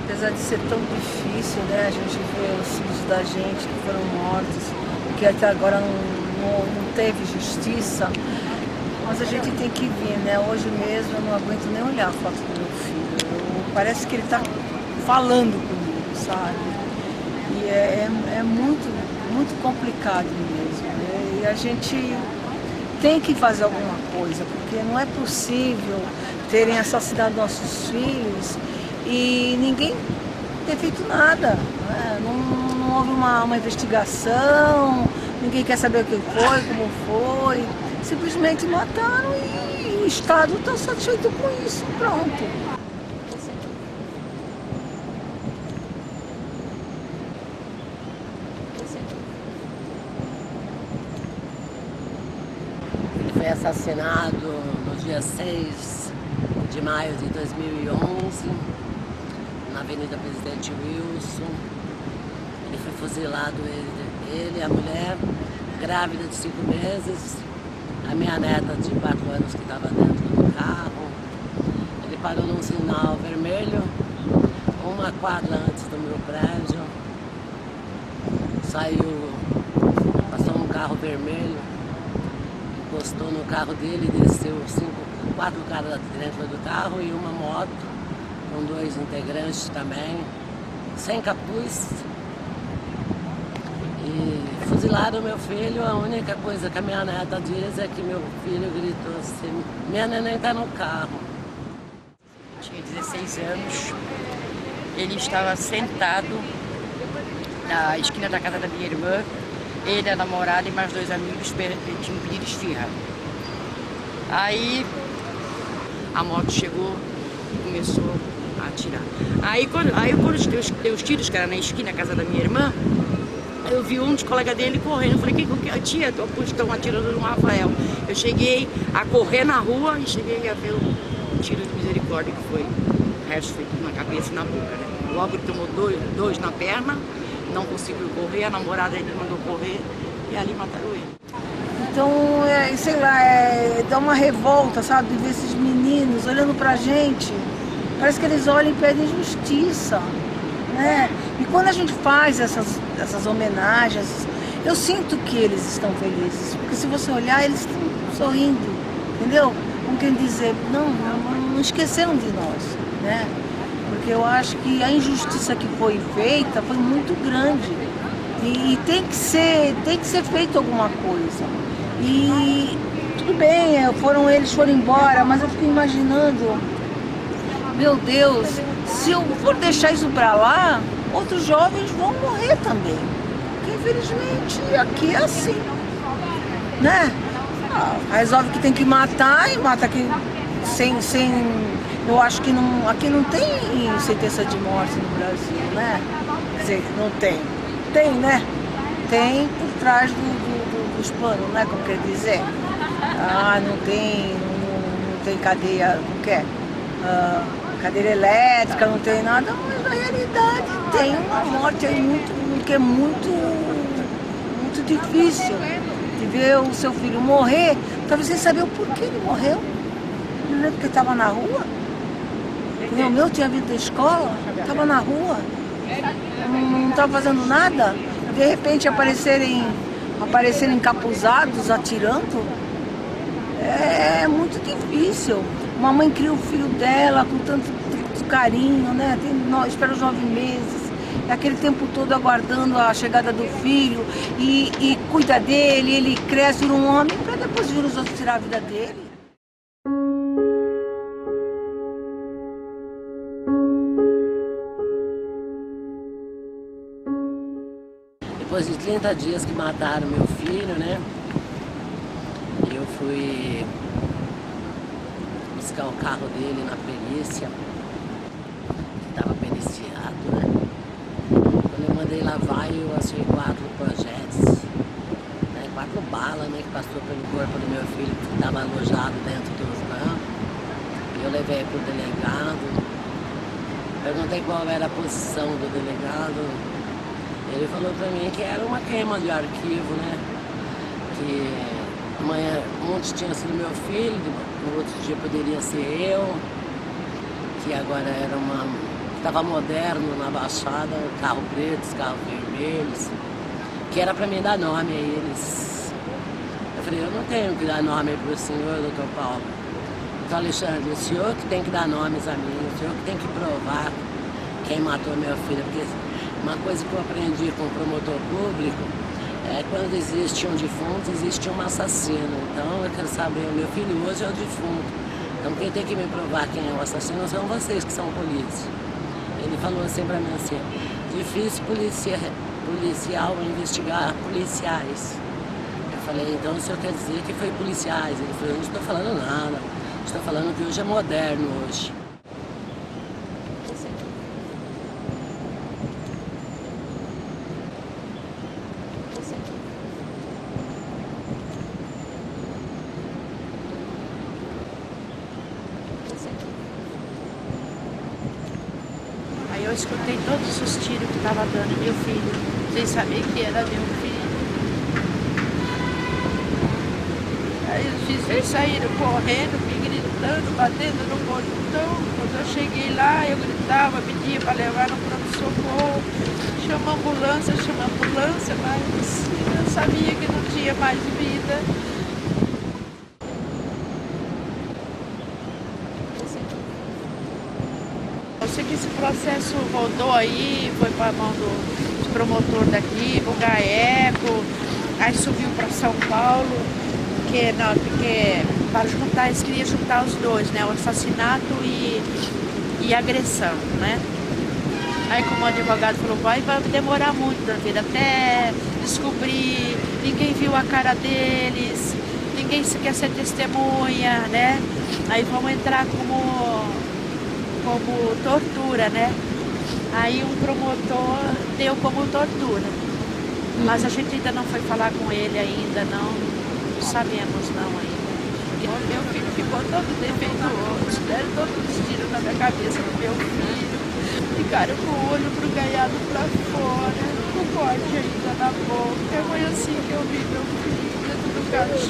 Apesar de ser tão difícil, né, a gente vê os filhos da gente que foram mortos, que até agora não teve justiça, mas a gente tem que vir, né? Hoje mesmo eu não aguento nem olhar a foto do meu filho. Parece que ele está falando comigo, sabe? E é muito complicado mesmo, né? E a gente tem que fazer alguma coisa, porque não é possível terem assassinado nossos filhos e ninguém ter feito nada, né? Não houve uma investigação, ninguém quer saber o que foi, como foi. Simplesmente mataram e o Estado está satisfeito com isso, pronto. Ele foi assassinado no dia 6 de maio de 2011, na Avenida Presidente Wilson. Ele foi fuzilado, ele, a mulher, grávida de 5 meses, a minha neta de 4 anos que estava dentro do carro. Ele parou num sinal vermelho, uma quadra antes do meu prédio. Saiu, passou um carro vermelho, encostou no carro dele, desceu 4 caras dentro do carro e uma moto, com 2 integrantes também, sem capuz. E fuzilaram meu filho. A única coisa que a minha neta diz é que meu filho gritou assim: minha neném tá no carro. Tinha 16 anos, ele estava sentado na esquina da casa da minha irmã, ele, a namorada e mais 2 amigos tinham pedido esfirra. Aí a moto chegou e começou a atirar. Aí quando deu os tiros, que era na esquina da casa da minha irmã, eu vi um dos colegas dele correndo. Eu falei: que tia, estão atirando no Rafael. Eu cheguei a correr na rua e cheguei a ver o tiro de misericórdia que foi. O resto foi tudo na cabeça e na boca, né? Logo ele tomou dois na perna, não conseguiu correr, a namorada dele mandou correr e ali mataram ele. Então, sei lá, dá uma revolta, sabe, de ver esses meninos olhando pra gente. Parece que eles olham e pedem justiça, né? E quando a gente faz essas homenagens, eu sinto que eles estão felizes. Porque se você olhar, eles estão sorrindo, entendeu? Como quem dizer, não esqueceram de nós, né? Porque eu acho que a injustiça que foi feita foi muito grande. E tem que ser feito alguma coisa. E tudo bem, eles foram embora, mas eu fico imaginando, meu Deus, se eu for deixar isso pra lá, outros jovens vão morrer também. Porque infelizmente aqui é assim, né? Resolve que tem que matar e mata aqui sem eu acho que aqui não tem sentença de morte no Brasil, né? Quer dizer, não tem. Tem, né? Tem por trás dos panos, né? Como quer dizer? Não tem cadeia, não quer? Cadeira elétrica, não tem nada, mas na realidade tem uma morte aí que é muito difícil de ver o seu filho morrer, talvez sem saber o porquê ele morreu. Não é porque estava na rua? O meu tinha vindo da escola, estava na rua, não estava fazendo nada, de repente aparecerem encapuzados, atirando. É muito difícil. Uma mãe cria o filho dela com tanto carinho, né? Espera os 9 meses, é aquele tempo todo aguardando a chegada do filho e cuida dele, ele cresce, vira um homem, para depois vir os outros tirar a vida dele. Depois de 30 dias que mataram meu filho, né? Eu fui buscar o carro dele na perícia, que estava periciado, né? Quando eu mandei lavar, eu achei 4 projéteis, né? 4 balas, né? Que passou pelo corpo do meu filho, que estava alojado dentro dos bancos. Eu levei para o delegado, perguntei qual era a posição do delegado. Ele falou para mim que era uma queima de arquivo, né? Que amanhã ontem tinha sido meu filho, no outro dia poderia ser eu, que agora era Tava moderno na Baixada, carro pretos, carro vermelhos, que era para mim dar nome a eles. Eu falei, eu não tenho que dar nome para o senhor, doutor Paulo. Então, Alexandre, o senhor que tem que dar nomes a mim, o senhor que tem que provar quem matou meu filho. Porque uma coisa que eu aprendi com o promotor público é que quando existe um defunto, existe um assassino. Então eu quero saber, o meu filho hoje é o defunto. Então quem tem que me provar quem é o assassino são vocês que são polícia. Ele falou assim pra mim assim, difícil policial investigar policiais. Eu falei, então o senhor quer dizer que foi policiais? Ele falou, eu não estou falando nada, estou falando que hoje é moderno hoje. Aí eu escutei todos os tiros que estava dando meu filho, sem saber que era meu filho. Aí os vizinhos saíram correndo, me gritando, batendo no portão. Quando eu cheguei lá, eu gritava, pedia para levar no pronto-socorro. Chama a ambulância, mas eu sabia que não tinha mais vida. Eu sei que esse processo rodou aí, foi para a mão do promotor daqui, do GAECO, aí subiu para São Paulo, porque para juntar, eles queriam juntar os dois, né? O assassinato e agressão, né? Aí como o advogado falou, vai demorar muito, Danteira, até descobrir, ninguém viu a cara deles, ninguém quer ser testemunha, né? Aí vamos entrar como tortura, né? Aí um promotor deu como tortura. Mas a gente ainda não foi falar com ele ainda, não sabemos não ainda. Meu filho ficou todo defeituoso, deram todos os tiros na minha cabeça do meu filho. Ficaram com o olho pro ganhado pra fora, com o corte ainda na boca. Foi assim que eu vi meu filho dentro do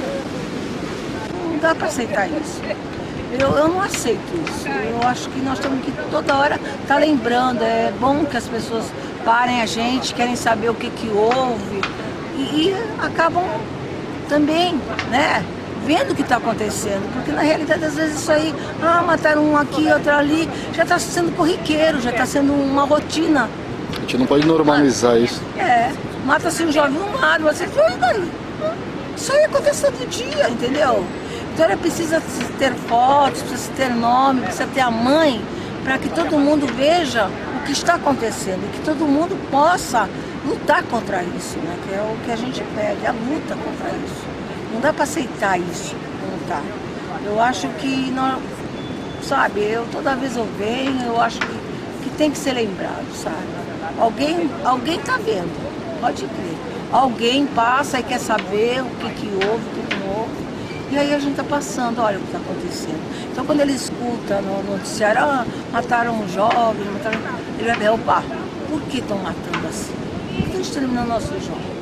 caixão. Não dá para aceitar isso. Eu não aceito isso. Eu acho que nós temos que toda hora estar lembrando. É bom que as pessoas parem a gente, querem saber o que houve e acabam também, né, vendo o que está acontecendo. Porque na realidade, às vezes isso aí, mataram um aqui, outro ali, já está sendo corriqueiro, já está sendo uma rotina. A gente não pode normalizar isso. Mata-se um jovem, um mata, você e daí? Isso aí acontece todo dia, entendeu? Então ela precisa ter fotos, precisa ter nome, precisa ter a mãe, para que todo mundo veja o que está acontecendo e que todo mundo possa lutar contra isso, né? Que é o que a gente pede, a luta contra isso. Não dá para aceitar isso, não dá. Eu acho que, não, sabe, toda vez eu venho, eu acho que tem que ser lembrado, sabe? Alguém está vendo, pode crer. Alguém passa e quer saber o que houve, o que não houve. E aí a gente está passando, olha o que está acontecendo. Então quando ele escuta no noticiário, mataram um jovem, ele vai ver, opa, por que estão matando assim? Por que estão exterminando nossos jovens?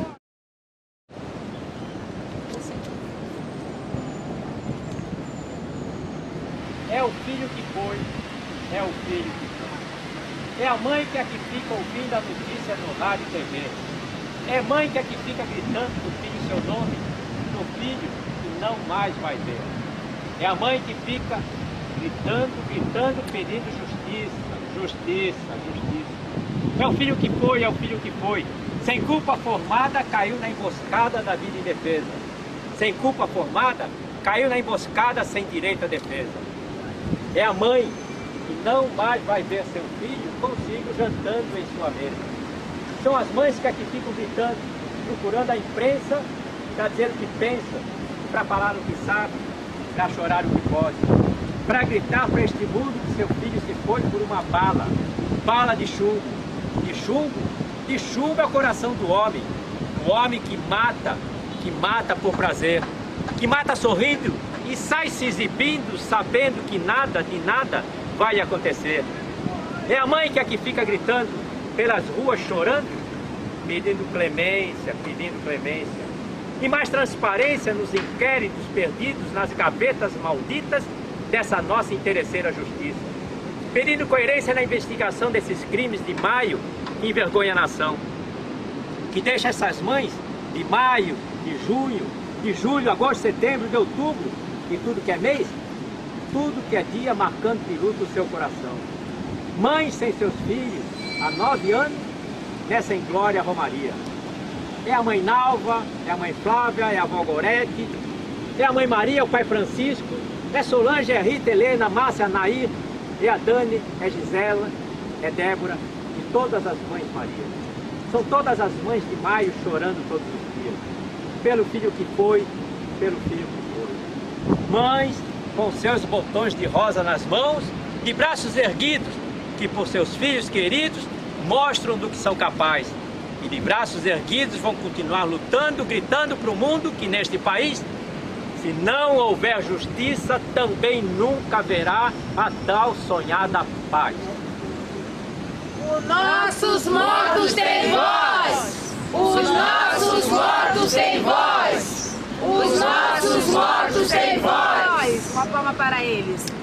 É o filho que foi, é o filho que foi. É a mãe que aqui fica ouvindo a notícia no rádio e TV. É mãe que aqui fica gritando do filho seu nome, do filho não mais vai ver. É a mãe que fica gritando, pedindo justiça. É o filho que foi, é o filho que foi. Sem culpa formada, caiu na emboscada da vida indefesa. Sem culpa formada, caiu na emboscada sem direito à defesa. É a mãe que não mais vai ver seu filho consigo jantando em sua mesa. São as mães que aqui ficam gritando, procurando a imprensa para dizer o que pensa, para falar o que sabe, para chorar o que pode, para gritar para este mundo que seu filho se foi por uma bala de chumbo. De chumbo é o coração do homem, o homem que mata por prazer, que mata sorrindo e sai se exibindo, sabendo que nada de nada vai acontecer. É a mãe que aqui fica gritando pelas ruas chorando, pedindo clemência, e mais transparência nos inquéritos perdidos nas gavetas malditas dessa nossa interesseira justiça. pedindo coerência na investigação desses crimes de maio que envergonha a nação, que deixa essas mães de maio, de junho, de julho, agosto, setembro, de outubro, e tudo que é mês, tudo que é dia marcando de luto o seu coração. Mães sem seus filhos, há 9 anos, nessa inglória romaria. É a mãe Nalva, é a mãe Flávia, é a avó Gorete, é a mãe Maria, o pai Francisco, é Solange, é Rita, Helena, Márcia, Nair, é a Dani, é Gisela, é Débora e todas as mães Maria. São todas as mães de maio chorando todos os dias, pelo filho que foi, pelo filho que foi. Mães com seus botões de rosa nas mãos, de braços erguidos, que por seus filhos queridos mostram do que são capazes. E de braços erguidos vão continuar lutando, gritando para o mundo que neste país, se não houver justiça, também nunca haverá a tal sonhada paz. Os nossos mortos têm voz! Os nossos mortos têm voz! Os nossos mortos têm voz! Uma palma para eles.